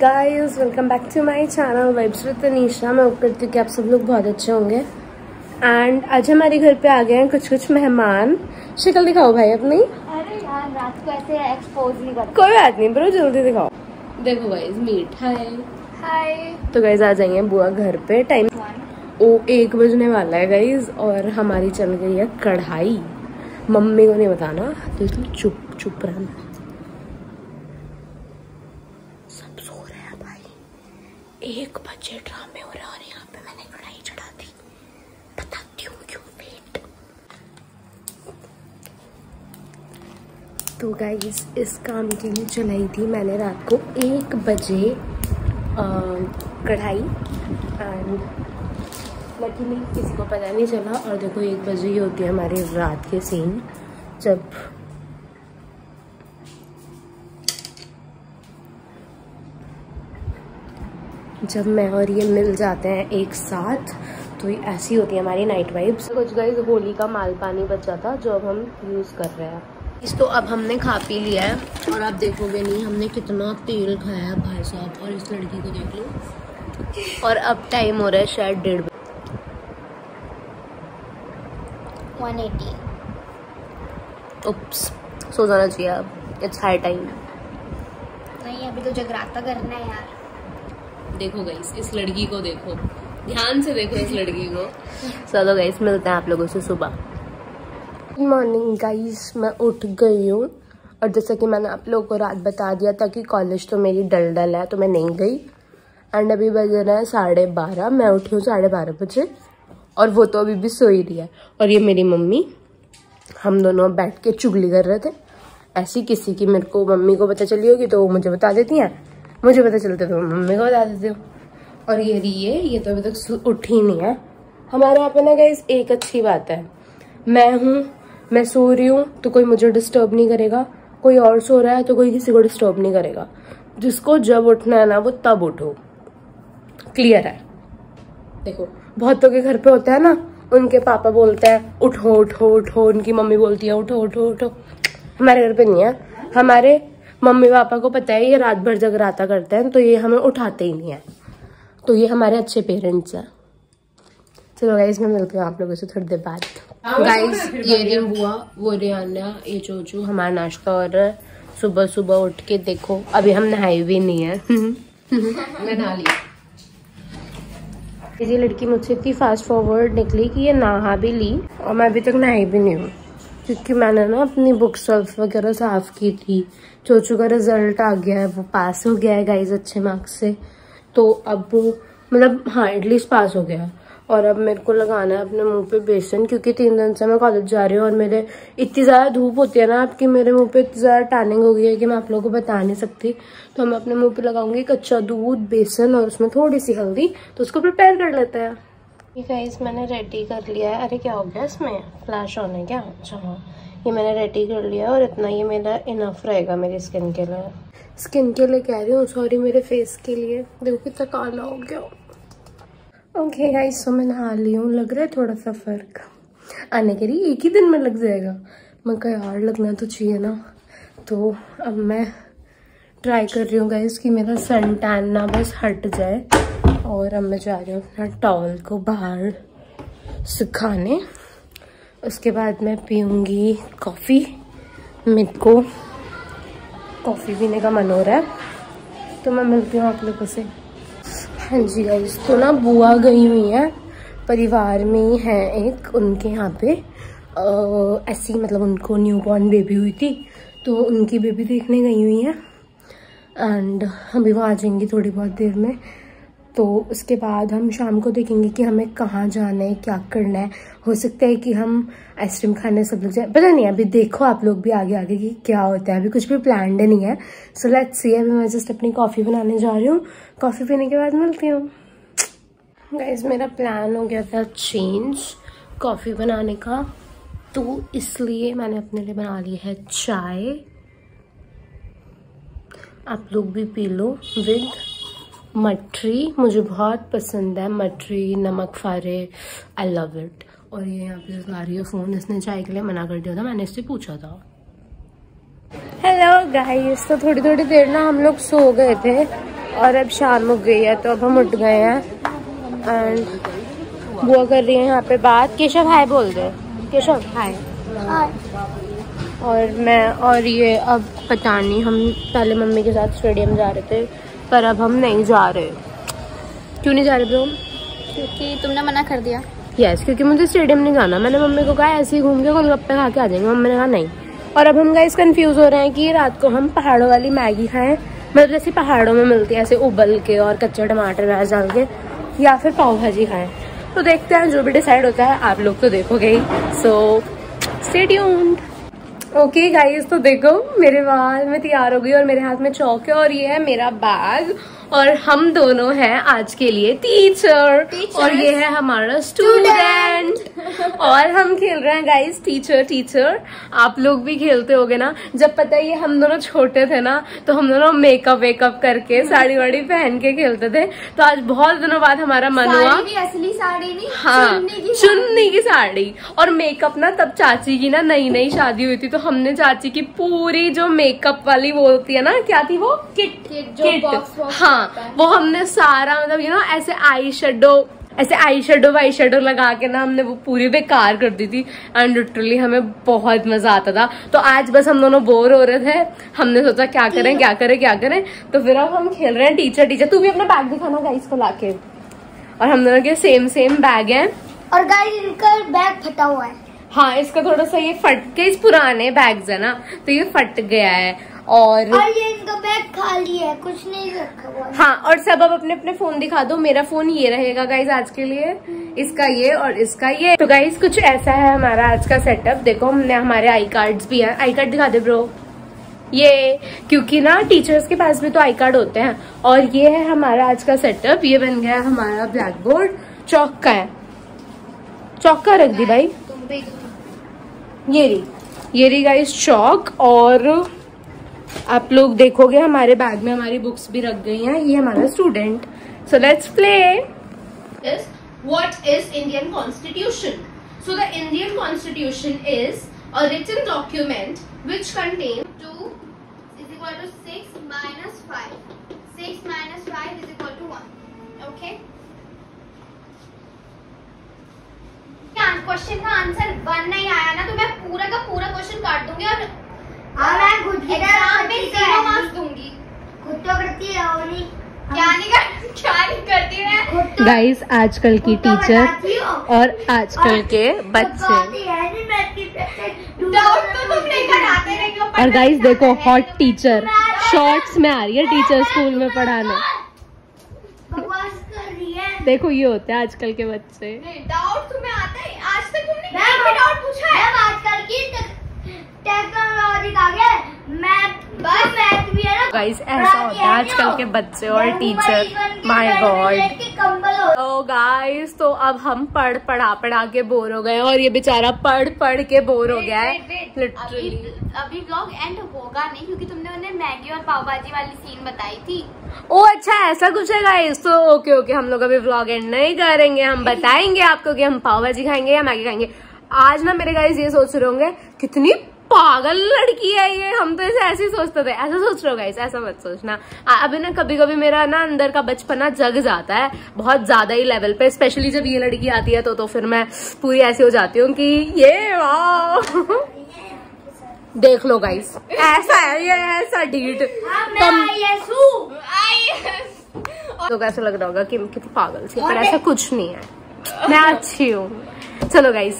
Guys, welcome back to my channel vibes with Tanisha. मैं उम्मीद करती हूँ कि आप सब लोग बहुत अच्छे होंगे। एंड आज हमारे घर पे आ गए हैं कुछ मेहमान। शक्ल दिखाओ भाई अपनी। अरे यार, रात को ऐसे एक्सपोज नहीं करते। कोई बात नहीं ब्रो, जल्दी दिखाओ। देखो गाइस, मीट हाय हाय। तो गाइस आ जाएंगे बुआ घर पे। टाइम 1 बजने वाला है गाइस, और हमारी चल गई है कढ़ाई। मम्मी को नहीं बताना, तो इसलिए चुप चुप रहना। सब सो रहे हैं भाई। 1 बजे ड्रामे हो रहे हैं और यहाँ पे मैंने कढ़ाई चढ़ा दी। बताती हूँ क्यों। वेट। तो गाइस इस काम के लिए चलाई थी मैंने रात को 1 बजे कढ़ाई। एंड लकीली किसी को पता नहीं चला। और देखो 1 बजे ही होती है हमारी रात के सीन, जब मैं और ये मिल जाते हैं एक साथ, तो ये ऐसी होती है हमारी नाइट वाइब्स। कुछ गाइस होली का माल पानी बचा था जो अब हम यूज़ कर रहे हैं। इस तो अब हमने खा पी लिया है और आप देखोगे नहीं हमने कितना तेल खाया है भाई साहब। और इस लड़की को देख लो। और अब टाइम हो रहा है शायद 1:30 बजे। 180। उप्स, सो जाना चाहिए अब। It's high time. नहीं, अभी तो जगराता करना है यार। देखो गाइस, इस लड़की को देखो, ध्यान से देखो इस लड़की को। चलो गाइस, मिलते हैं आप लोगों से सुबह। गुड मॉर्निंग गाइस, मैं उठ गई हूँ। और जैसा कि मैंने आप लोगों को रात बता दिया था कि कॉलेज तो मेरी डल है, तो मैं नहीं गई। एंड अभी बजे रहा है 12:30। मैं उठी हूँ 12:30 बजे और वो तो अभी भी सो ही रही है। और ये मेरी मम्मी, हम दोनों बैठ के चुगली कर रहे थे। ऐसी किसी की मेरे को मम्मी को पता चली होगी तो वो मुझे बता देती हैं, मुझे पता चलता तो मम्मी को बता देती हूँ। और ये तो अभी तक उठी ही नहीं है। हमारे यहाँ पे ना गाइस एक अच्छी बात है, मैं सो रही हूँ तो कोई मुझे डिस्टर्ब नहीं करेगा, कोई और सो रहा है तो कोई किसी को डिस्टर्ब नहीं करेगा। जिसको जब उठना है ना वो तब उठो। क्लियर है। देखो बहुतों के घर पे होता है ना, उनके पापा बोलते हैं उठो उठो उठो, उनकी मम्मी बोलती है उठो उठो उठो। हमारे घर पे नहीं है। हमारे मम्मी पापा को पता है ये रात भर जगराता करते हैं, तो ये हमें उठाते ही नहीं है। तो ये हमारे अच्छे पेरेंट्स हैं। चलो गाइस, मैं मिलती हूँ आप लोगों से थोड़ी देर बाद। गाइस ये रही बुआ, वो रियाना, ये चोचू। हमारा नाश्ता हो रहा है। सुबह सुबह उठ के देखो, अभी हम नहाए भी नहीं है। मैं नहा लिया। ये लड़की मुझसे इतनी फास्ट फॉरवर्ड निकली कि ये नहा भी ली और मैं अभी तक नहाई भी नहीं हूँ, क्योंकि मैंने ना अपनी बुक शेल्फ वगैरह साफ की थी। चोचू का रिजल्ट आ गया है, वो पास हो गया है गाइस अच्छे मार्क्स से। तो अब मतलब हाँ, एटलीस्ट पास हो गया है। और अब मेरे को लगाना है अपने मुंह पे बेसन, क्योंकि 3 दिन से मैं कॉलेज जा रही हूँ और मेरे इतनी ज़्यादा धूप होती है ना आपकी, मेरे मुंह पे इतनी ज़्यादा टैनिंग हो गई है कि मैं आप लोगों को बता नहीं सकती। तो मैं अपने मुंह पे लगाऊंगी कच्चा दूध, बेसन और उसमें थोड़ी सी हल्दी। तो उसको प्रिपेयर कर लेते हैं। ठीक है, इस मैंने रेडी कर लिया है। अरे क्या हो गया इसमें, फ्लैश ऑन है क्या? अच्छा हाँ, ये मैंने रेडी कर लिया और इतना ये मेरा इनफ रहेगा मेरी स्किन के लिए। स्किन के लिए कह रही हूँ, सॉरी, मेरे फेस के लिए। देखो कितना काला हो गया। ओके गाइस, तो मैं नहा ली हूँ। लग रहा है थोड़ा सा फर्क आने के लिए। 1 ही दिन में लग जाएगा? मैं कहा यार लगना तो चाहिए ना। तो अब मैं ट्राई कर रही हूँ गाइस कि मेरा सन टैन ना बस हट जाए। और अब मैं जा रही हूँ अपना टॉवल को बाहर सुखाने। उसके बाद मैं पीऊँगी कॉफ़ी। मेरे को कॉफ़ी पीने का मन हो रहा है, तो मैं मिलती हूँ आप लोगों से। हाँ जी गाइस, तो ना बुआ गई हुई है, परिवार में ही है एक, उनके यहाँ पे ऐसी मतलब उनको न्यूबॉर्न बेबी हुई थी, तो उनकी बेबी देखने गई हुई है। एंड अभी वो आ जाएंगी थोड़ी बहुत देर में। तो उसके बाद हम शाम को देखेंगे कि हमें कहाँ जाना है, क्या करना है। हो सकता है कि हम आइसक्रीम खाने सब लोग जाए, पता नहीं। अभी देखो आप लोग भी आगे आगे कि क्या होता है। अभी कुछ भी प्लान्ड नहीं है। So let's see. अभी मैं जस्ट अपनी कॉफ़ी बनाने जा रही हूँ। कॉफ़ी पीने के बाद मिलती हूँ। गाइस मेरा प्लान हो गया था चेंज कॉफ़ी बनाने का, तो इसलिए मैंने अपने लिए बना ली है चाय। आप लोग भी पी लो विद मटरी। मुझे बहुत पसंद है मटरी, नमक फारे, आई लव इट। और ये यहाँ पे चला रही है फ़ोन। इसने चाय के लिए मना कर दिया था, मैंने इससे पूछा था। हेलो गाइस, तो थोड़ी थोड़ी देर ना हम लोग सो गए थे और अब शाम हो गई है तो अब हम उठ गए हैं एंड बुआ कर रही है यहाँ पे बात। केशव हाय बोल दे, केशव हाय। और ये अब पता नहीं, हम पहले मम्मी के साथ स्टेडियम जा रहे थे पर अब हम नहीं जा रहे। क्यों नहीं जा रहे ब्रो? क्योंकि तुमने मना कर दिया। यस, क्योंकि मुझे स्टेडियम नहीं जाना। मैंने मम्मी को कहा ऐसे ही घूम के गोलगप्पे खा के आ जाएंगे, मम्मी ने कहा नहीं। और अब हम गाइस कंफ्यूज हो रहे हैं कि रात को हम पहाड़ों वाली मैगी खाएं, मतलब जैसे पहाड़ों में मिलती है ऐसे उबल के और कच्चे टमाटर प्याज डाल के, या फिर पाव भाजी खाएं। तो देखते हैं, जो भी डिसाइड होता है आप लोग तो देखोगे ही। So stay tuned. Okay guys, तो देखो मेरे बाल में तैयार हो गई और मेरे हाथ में चौक है और ये है मेरा बैग और हम दोनों हैं आज के लिए टीचर और ये है हमारा स्टूडेंट और हम खेल रहे हैं गाइस टीचर। आप लोग भी खेलते होगे ना। जब पता है ये हम दोनों छोटे थे ना तो हम दोनों मेकअप वेकअप करके साड़ी वाड़ी पहन के खेलते थे। तो आज बहुत दिनों बाद हमारा मन हुआ, असली साड़ी नहीं, हाँ चुन्नी की साड़ी और मेकअप ना। तब चाची की ना नई शादी हुई थी तो हमने चाची की पूरी जो मेकअप वाली वो होती है ना, क्या थी वो, किट हाँ, वो हमने सारा मतलब ऐसे आई शेडो लगा के ना हमने वो पूरी बेकार कर दी थी एंड लिटरली हमें बहुत मजा आता था। तो आज बस हम दोनों बोर हो रहे थे, हमने सोचा क्या करें। तो फिर अब हम खेल रहे हैं टीचर। तू भी अपना बैग दिखाना गाइस को लाके। और हम दोनों के सेम बैग है और गाइस इनका बैग फटा हुआ है। हाँ, इसका थोड़ा सा ये फट के, इस पुराने बैग्स है ना तो ये फट गया है और ये इनका बैग खाली है, कुछ नहीं रखा हुआ है। हाँ, और सब अब अपने अपने फोन दिखा दो। मेरा फोन ये रहेगा गाइज आज के लिए, इसका ये और इसका ये। तो गाइज कुछ ऐसा है हमारा आज का सेटअप। देखो हमने हमारे आई कार्ड्स भी हैं। आई कार्ड दिखा दे ब्रो। ये क्योंकि ना टीचर्स के पास भी तो आई कार्ड होते हैं। और ये है हमारा आज का सेटअप। ये बन गया हमारा ब्लैक बोर्ड। चौक का है, चौक का रख दी भाई। ये रही गाइज चौक। और आप लोग देखोगे हमारे बैग में हमारी बुक्स भी रख गई हैं। ये हमारा student. So let's play. What is Indian Constitution? So the Indian Constitution is a written document which contains 2 is equal to 6 minus 5. 6 minus 5 is equal to 1. Okay? Question का आंसर 1 नहीं आया ना तो मैं पूरा का पूरा क्वेश्चन काट दूंगी और एग्जाम में 0 मार्क्स दूंगी। खुद तो करती है ओनी। क्या नहीं करती है गाइस। आजकल की टीचर और आजकल के बच्चे। और गाइस देखो हॉट टीचर शॉर्ट्स में आ रही है टीचर स्कूल में पढ़ाने। देखो ये होते हैं आजकल के बच्चे। डाउट तुम्हें आता है? आज तक तुमने एक भी डाउट पूछा है? आजकल की टेक्नोलॉजी आ गया, मैथ भी है ना गाइस। ऐसा होता है आजकल के बच्चे और टीचर। My god. तो गाइस तो अब हम पढ़ा के बोर हो गए और ये बेचारा पढ़ के बोर हो गया है लिटरली। अभी व्लॉग एंड होगा नहीं क्योंकि तुमने उन्हें मैगी और पाव भाजी वाली सीन बताई थी। ओ अच्छा, ऐसा कुछ है गाइस। तो ओके हम लोग अभी व्लॉग एंड नहीं करेंगे। हम बताएंगे आपको कि हम पाव भाजी खाएंगे या मैगी खाएंगे। आज ना मेरे गाइस ये सोच रहे होंगे कितनी पागल लड़की है ये, हम तो ऐसे ही सोचते थे। ऐसा सोच रहे हो गाइस, ऐसा मत सोचना। अभी ना कभी मेरा ना अंदर का बचपना जग जाता है बहुत ज्यादा ही लेवल पे। स्पेशली जब ये लड़की आती है तो फिर मैं पूरी ऐसी हो जाती हूँ कि ये वाह। देख लो गाइस, ऐसा है ये, ऐसा डीट तो कैसा लग रहा होगा कि कितनी पागल सी, पर ऐसा कुछ नहीं है, मैं अच्छी हूँ। चलो गाइस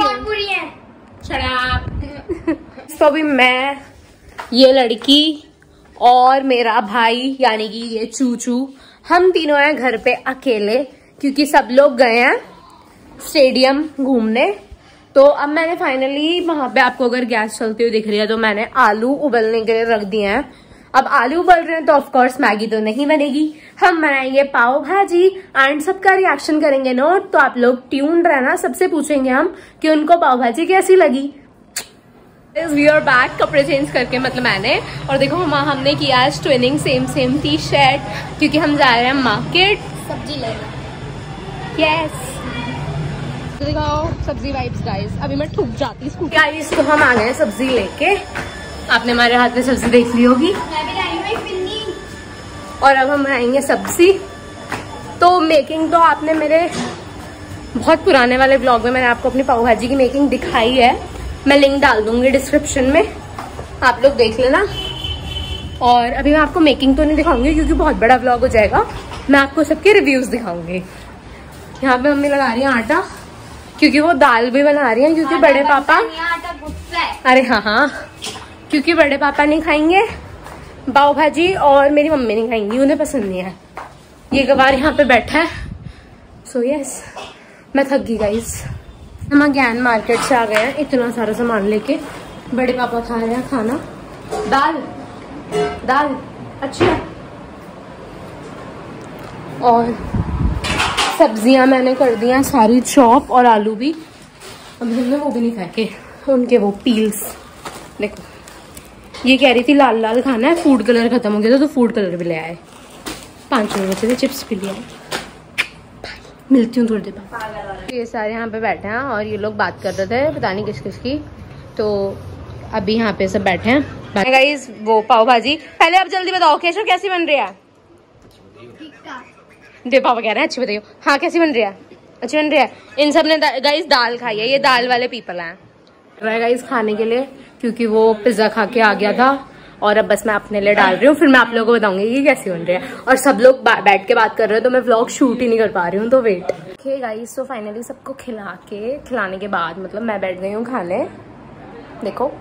तो अभी मैं, ये लड़की और मेरा भाई यानी कि ये चूचू, हम तीनों हैं घर पे अकेले क्योंकि सब लोग गए हैं स्टेडियम घूमने। तो अब मैंने फाइनली वहां पे, आपको अगर गैस चलती हुई दिख रही है तो मैंने आलू उबलने के लिए रख दिए हैं। अब आलू उबल रहे हैं तो ऑफकोर्स मैगी तो नहीं बनेगी, हम बनाएंगे पाव भाजी एंड सबका रिएक्शन करेंगे नोट। तो आप लोग ट्यून रहना, सबसे पूछेंगे हम कि उनको पाव भाजी कैसी लगी। वी आर बैक, कपड़े चेंज करके मतलब मैंने, और देखो हमने किया आज ट्विनिंग, सेम टी शर्ट क्योंकि हम जा रहे हैं मार्केट सब्जी लेने। यस दिखाओ सब्जी वाइब्स गाइस। अभी मैं ठुक जाती हूँ गाइस। तो हम आ गए सब्जी लेके, आपने हमारे हाथ में सब्जी देख ली होगी। मैं भी लाई हूँ पिन्नी। और अब हम बनाएंगे सब्जी। तो मेकिंग तो आपने मेरे बहुत पुराने वाले ब्लॉग में मैंने आपको अपनी पाव भाजी की मेकिंग दिखाई है, मैं लिंक डाल दूंगी डिस्क्रिप्शन में, आप लोग देख लेना। और अभी मैं आपको मेकिंग तो नहीं दिखाऊंगी क्योंकि बहुत बड़ा ब्लॉग हो जाएगा, मैं आपको सबके रिव्यूज दिखाऊंगी। यहाँ पे मम्मी लगा रही है आटा, क्योंकि वो दाल भी बना रही है, क्योंकि बड़े पापा, अरे हाँ, क्योंकि बड़े पापा नहीं खाएंगे पाव भाजी और मेरी मम्मी नहीं खाएंगी, उन्हें पसंद नहीं है। ये गवार यहाँ पे बैठा है। सो यस, मैं थक गई गाइस। हम ज्ञान मार्केट से आ गए हैं इतना सारा सामान लेके। बड़े पापा खा रहे हैं खाना, दाल अच्छी है, और सब्जियां मैंने कर दी हैं सारी चॉप, और आलू भी। अब हमने वो भी नहीं फेंके, उनके वो पील्स। देखो, ये कह रही थी लाल लाल खाना है, फूड कलर खत्म हो गया था तो फूड कलर भी ले आए। 5 रुपये बचे थे, चिप्स भी लिया। मिलती हूँ थोड़ी देर बाद। ये सारे यहाँ पे बैठे हैं और ये लोग बात कर रहे थे पता नहीं किस किस की, तो अभी यहाँ पे सब बैठे हैं। गाइस वो पाव भाजी, पहले आप जल्दी बताओ केशव कैसी बन रही है? दे पापा कह रहे हैं अच्छी बताइयो। हाँ कैसी बन रही है? अच्छी बन रही है। इन सब ने गाइस दाल खाई है, ये दाल वाले पीपल हैं गाइस खाने के लिए, क्योंकि वो पिज्जा खा के आ गया था और अब बस मैं अपने लिए डाल रही हूँ, फिर मैं आप लोगों को बताऊंगी कि कैसी बन रही है। और सब लोग बैठ के बात कर रहे हैं तो मैं व्लॉग शूट ही नहीं कर पा रही हूँ, तो वेट। ओके गाइस, तो फाइनली सबको खिलाने के बाद मतलब मैं बैठ गई हूँ खाने, देखो।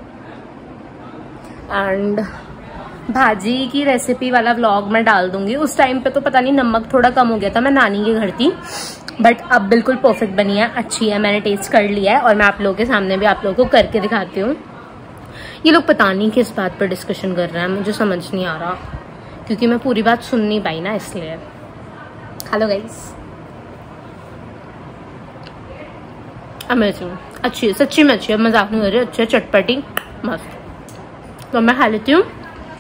एंड भाजी की रेसिपी वाला व्लॉग मैं डाल दूंगी। उस टाइम पे तो पता नहीं नमक थोड़ा कम हो गया था, मैं नानी के घर थी, बट अब बिल्कुल परफेक्ट बनी है, अच्छी है, मैंने टेस्ट कर लिया है और मैं आप लोगों के सामने भी आप लोगों को करके दिखाती हूँ। ये लोग पता नहीं किस बात पर डिस्कशन कर रहे हैं, मुझे समझ नहीं आ रहा, क्योंकि मैं पूरी बात सुन नहीं पाई ना, इसलिए। हेलो गाइस, अमेजिंग, अच्छी है, सच्ची में अच्छी है, मजाक नहीं कर रही, अच्छी है, चटपटी, मस्त। तो मैं खा लेती हूँ।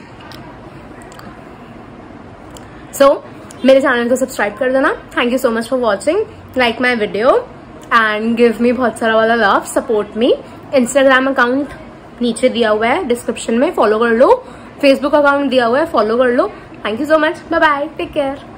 सो मेरे चैनल को सब्सक्राइब कर देना। Thank you so much for watching, like my video and give me बहुत सारा वाला love, support me. Instagram account नीचे दिया हुआ है डिस्क्रिप्शन में, फॉलो कर लो। फेसबुक अकाउंट दिया हुआ है, फॉलो कर लो। Thank you so much, bye bye, take care.